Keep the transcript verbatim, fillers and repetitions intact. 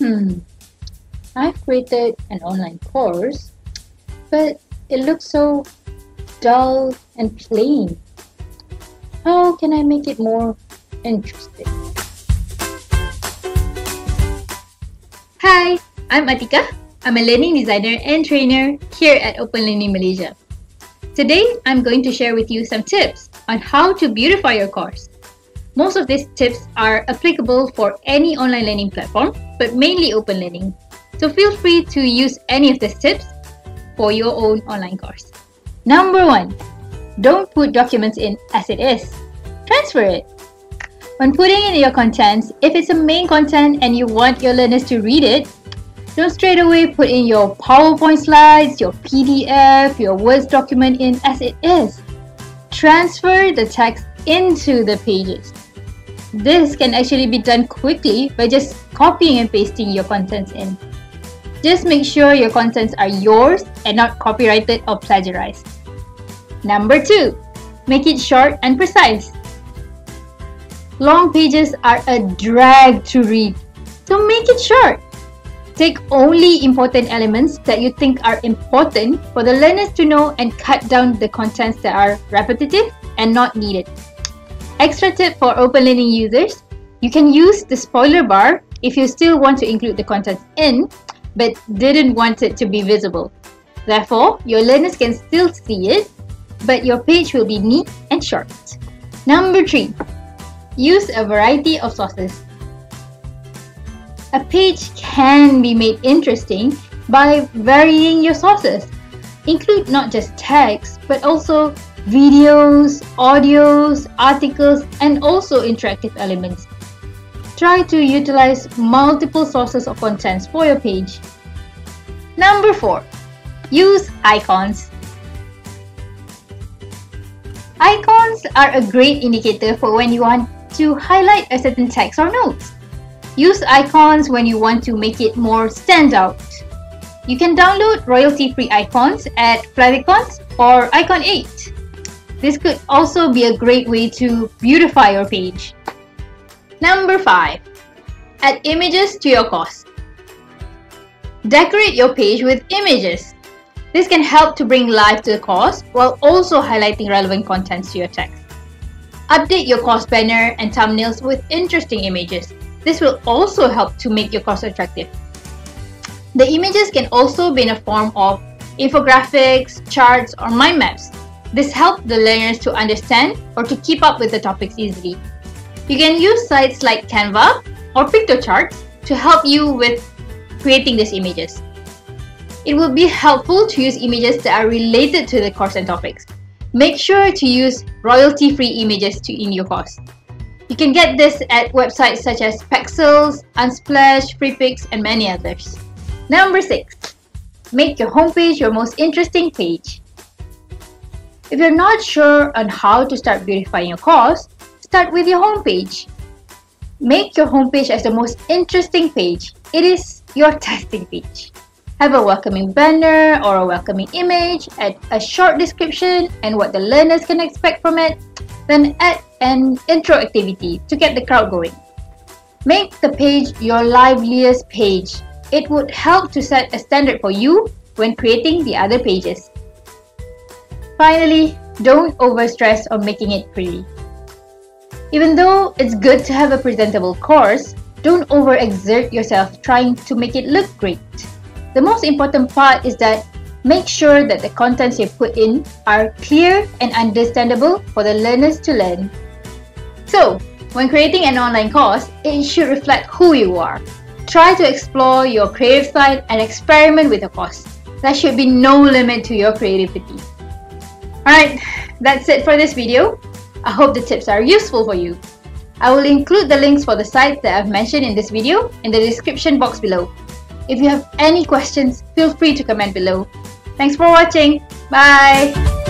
Hmm, I've created an online course, but it looks so dull and plain. How can I make it more interesting? Hi, I'm Atikah. I'm a learning designer and trainer here at Open Learning Malaysia. Today, I'm going to share with you some tips on how to beautify your course. Most of these tips are applicable for any online learning platform, but mainly open learning. So feel free to use any of these tips for your own online course. Number one, don't put documents in as it is. Transfer it. When putting in your contents, if it's a main content and you want your learners to read it, don't straight away put in your PowerPoint slides, your P D F, your Word document in as it is. Transfer the text into the pages. This can actually be done quickly by just copying and pasting your contents in. Just make sure your contents are yours and not copyrighted or plagiarized. Number two, make it short and precise. Long pages are a drag to read, so make it short. Take only important elements that you think are important for the learners to know and cut down the contents that are repetitive and not needed. Extra tip for open learning users, you can use the spoiler bar if you still want to include the contents in, but didn't want it to be visible. Therefore, your learners can still see it, but your page will be neat and short. Number three, use a variety of sources. A page can be made interesting by varying your sources. Include not just text, but also videos, audios, articles, and also interactive elements. Try to utilize multiple sources of contents for your page. Number four, use icons. Icons are a great indicator for when you want to highlight a certain text or notes. Use icons when you want to make it more stand out. You can download royalty-free icons at Flavicons or Icon eight. This could also be a great way to beautify your page. Number five, add images to your course. Decorate your page with images. This can help to bring life to the course while also highlighting relevant contents to your text. Update your course banner and thumbnails with interesting images. This will also help to make your course attractive. The images can also be in a form of infographics, charts, or mind maps. This helps the learners to understand or to keep up with the topics easily. You can use sites like Canva or Pictocharts to help you with creating these images. It will be helpful to use images that are related to the course and topics. Make sure to use royalty-free images to in your course. You can get this at websites such as Pexels, Unsplash, FreePix, and many others. Number six, make your homepage your most interesting page. If you're not sure on how to start beautifying your course, start with your homepage. Make your homepage as the most interesting page. It is your testing page. Have a welcoming banner or a welcoming image, add a short description and what the learners can expect from it, then add an intro activity to get the crowd going. Make the page your liveliest page. It would help to set a standard for you when creating the other pages. Finally, don't overstress on making it pretty. Even though it's good to have a presentable course, don't overexert yourself trying to make it look great. The most important part is that make sure that the contents you put in are clear and understandable for the learners to learn. So, when creating an online course, it should reflect who you are. Try to explore your creative side and experiment with the course. There should be no limit to your creativity. Alright, that's it for this video. I hope the tips are useful for you. I will include the links for the sites that I've mentioned in this video in the description box below. If you have any questions, feel free to comment below. Thanks for watching. Bye!